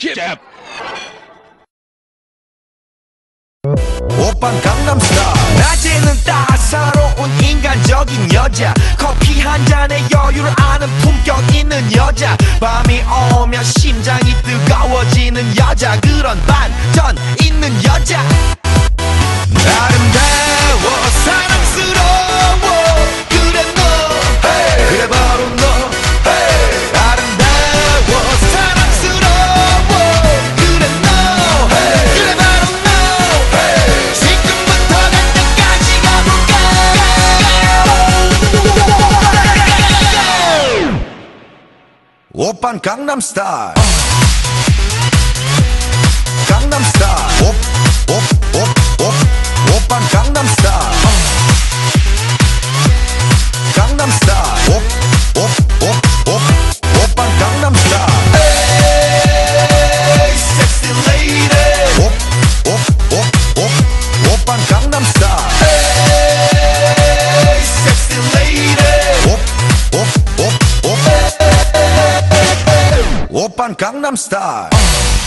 JibJab. 오빤 강남스타일. 낮에는 따사로운 인간적인 여자, 커피 한 잔에 여유를 아는 품격 있는 여자, 밤이 오면 심장이 뜨거워지는 여자, 그런 반전 있는 여자. 아름다워 사랑스러워, 그래 너, hey. 그래 바로 너, hey. 아름다워 사랑스러워, 그래 너, hey. 그래 바로 너, hey. 지금부터 갈 때까지 가볼까. 오빤 강남스타일. 강남스타일. 오빤 강남스타일. 강남스타일. 오빤 강남스타일. Hey, sexy lady. 오빤 강남스타일. Hey, sexy lady. 오빤 강남스타일.